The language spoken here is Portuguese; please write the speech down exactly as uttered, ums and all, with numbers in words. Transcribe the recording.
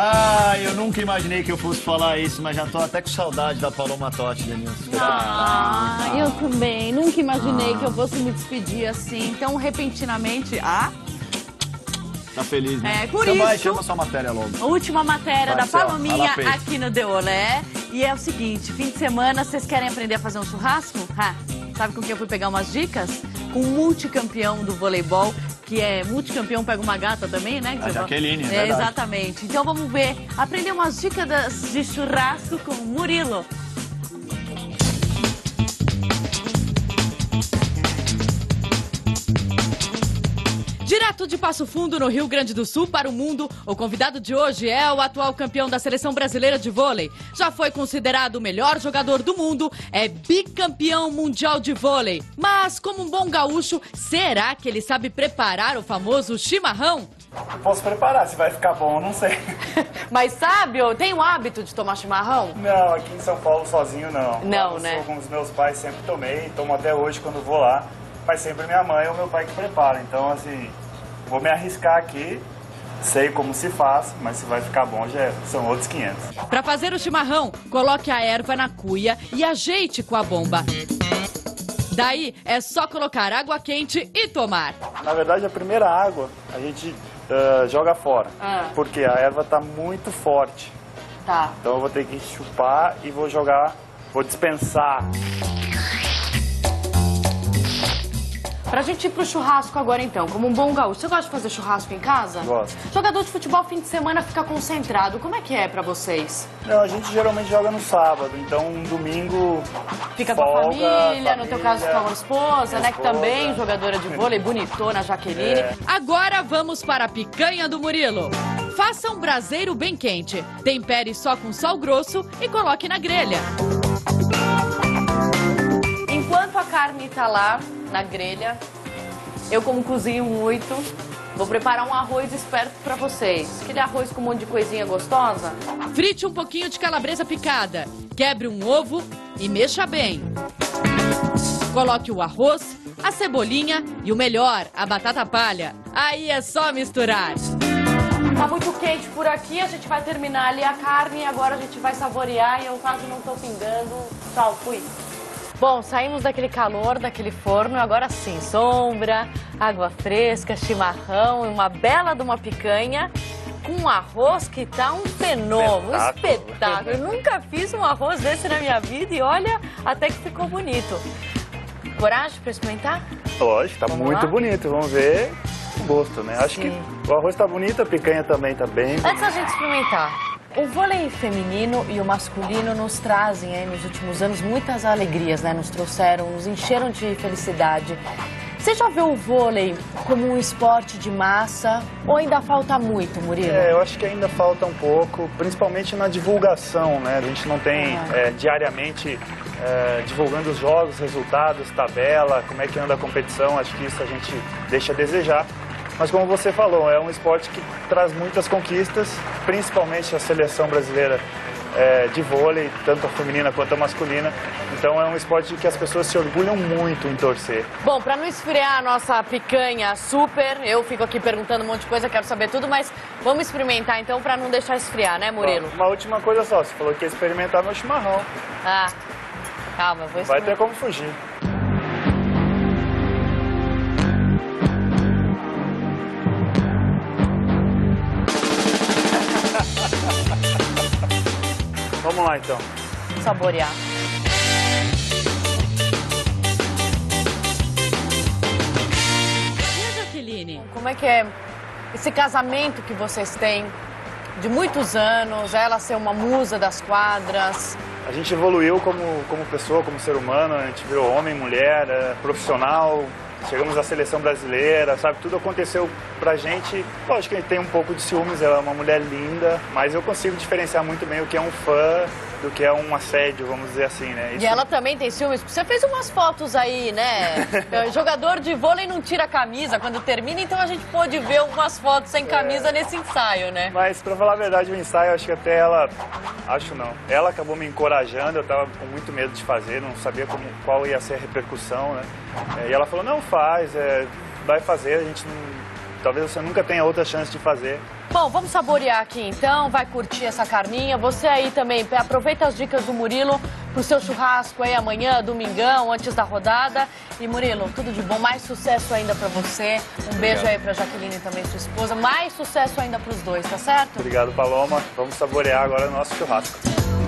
Ah, eu nunca imaginei que eu fosse falar isso, mas já tô até com saudade da Paloma Totti, Denilson. Ah, ah, eu também. Nunca imaginei ah. que eu fosse me despedir assim, tão repentinamente. Ah? Tá feliz, né? É, por então isso... vai, chama sua matéria logo. Última matéria vai, da Palominha céu, aqui no The Olé. E é o seguinte, fim de semana, vocês querem aprender a fazer um churrasco? Ha, sabe com quem eu fui pegar umas dicas? Com um multicampeão do voleibol, que é multicampeão, pega uma gata também, né? A Jaqueline, é, é exatamente. Então vamos ver, aprender umas dicas de churrasco com o Murilo. Direto de Passo Fundo, no Rio Grande do Sul, para o mundo, o convidado de hoje é o atual campeão da Seleção Brasileira de Vôlei. Já foi considerado o melhor jogador do mundo, é bicampeão mundial de vôlei. Mas, como um bom gaúcho, será que ele sabe preparar o famoso chimarrão? Posso preparar, se vai ficar bom, eu não sei. Mas sabe, tem o hábito de tomar chimarrão? Não, aqui em São Paulo sozinho não. Não, eu né? Sou com os meus pais, sempre tomei, tomo até hoje quando vou lá. Mas sempre minha mãe ou meu pai que prepara. Então, assim, vou me arriscar aqui. Sei como se faz, mas se vai ficar bom já são outros quinhentos. Para fazer o chimarrão, coloque a erva na cuia e ajeite com a bomba. Daí é só colocar água quente e tomar. Na verdade, a primeira água a gente uh, joga fora, ah. porque a erva tá muito forte. Tá. Então eu vou ter que chupar e vou jogar, vou dispensar. Pra gente ir pro churrasco agora então, como um bom gaúcho. Você gosta de fazer churrasco em casa? Gosto. Jogador de futebol fim de semana fica concentrado. Como é que é pra vocês? Não, a gente geralmente joga no sábado, então um domingo fica folga, com a família, família, no teu caso com a esposa, né? esposa. Que também jogadora de vôlei, bonitona, Jaqueline. É. Agora vamos para a picanha do Murilo. Faça um braseiro bem quente. Tempere só com sal grosso e coloque na grelha. Enquanto a carne tá lá na grelha, eu como cozinho muito, vou preparar um arroz esperto pra vocês. Aquele arroz com um monte de coisinha gostosa. Frite um pouquinho de calabresa picada, quebre um ovo e mexa bem. Coloque o arroz, a cebolinha e o melhor, a batata palha. Aí é só misturar. Tá muito quente por aqui, a gente vai terminar ali a carne e agora a gente vai saborear e eu quase não tô pingando. Tchau, fui. Bom, saímos daquele calor, daquele forno, agora sim, sombra, água fresca, chimarrão e uma bela de uma picanha com um arroz que tá um fenômeno, um espetáculo. Eu nunca fiz um arroz desse na minha vida e olha, até que ficou bonito. Coragem para experimentar? Lógico, tá Vamos muito lá? bonito, vamos ver o gosto, né? Acho Sim. que o arroz tá bonito, a picanha também tá bem. Antes da gente experimentar, o vôlei feminino e o masculino nos trazem aí nos últimos anos muitas alegrias, né? Nos trouxeram, nos encheram de felicidade. Você já vê o vôlei como um esporte de massa ou ainda falta muito, Murilo? É, eu acho que ainda falta um pouco, principalmente na divulgação, né? A gente não tem Ah. é, diariamente é, divulgando os jogos, resultados, tabela, como é que anda a competição. Acho que isso a gente deixa a desejar. Mas como você falou, é um esporte que traz muitas conquistas, principalmente a seleção brasileira é, de vôlei, tanto a feminina quanto a masculina. Então é um esporte que as pessoas se orgulham muito em torcer. Bom, para não esfriar a nossa picanha super, eu fico aqui perguntando um monte de coisa, quero saber tudo, mas vamos experimentar então para não deixar esfriar, né, Murilo? Bom, uma última coisa só, você falou que ia experimentar meu chimarrão. Ah, calma, eu vou Vai experimentar. ter como fugir. Vamos lá, então. Saborear. E a Jaqueline? Como é que é esse casamento que vocês têm de muitos anos, ela ser uma musa das quadras? A gente evoluiu como, como pessoa, como ser humano, a gente virou homem, mulher, é, profissional, chegamos à seleção brasileira, sabe? Tudo aconteceu pra gente. Lógico que a gente tem um pouco de ciúmes, ela é uma mulher linda, mas eu consigo diferenciar muito bem o que é um fã do que é um assédio, vamos dizer assim, né? Isso... E ela também tem ciúmes, porque você fez umas fotos aí, né? Jogador de vôlei não tira a camisa quando termina, então a gente pôde ver umas fotos sem camisa é... nesse ensaio, né? Mas, pra falar a verdade, o ensaio, acho que até ela... Acho não. Ela acabou me encorajando, eu tava com muito medo de fazer, não sabia como, qual ia ser a repercussão, né? É, e ela falou, não, faz, é, vai fazer, a gente não... talvez você nunca tenha outra chance de fazer. Bom, vamos saborear aqui então, vai curtir essa carninha. Você aí também, aproveita as dicas do Murilo pro seu churrasco aí amanhã, domingão, antes da rodada. E Murilo, tudo de bom, mais sucesso ainda pra você. Um beijo aí pra Jaqueline também, sua esposa. Mais sucesso ainda pros dois, tá certo? Obrigado, Paloma. Vamos saborear agora o nosso churrasco.